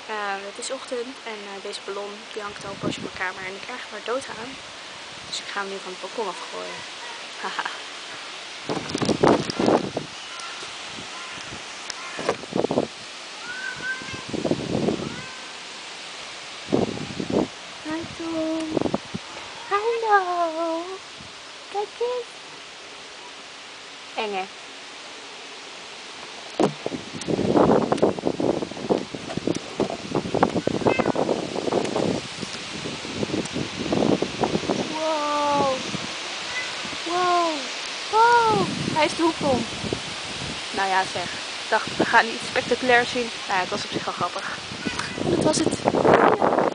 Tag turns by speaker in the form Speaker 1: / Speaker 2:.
Speaker 1: Het is ochtend en deze ballon die hangt al een poosje in mijn kamer en ik krijg er maar dood aan. Dus ik ga hem nu van het balkon afgooien. Haha. Hi Tom. Hallo. Kijk eens. Eng hè? Wow. Wow. Wow. Hij is de hoek om. Nou ja zeg. Ik dacht we gaan iets spectaculairs zien. Nou ja, het was op zich wel grappig. En dat was het.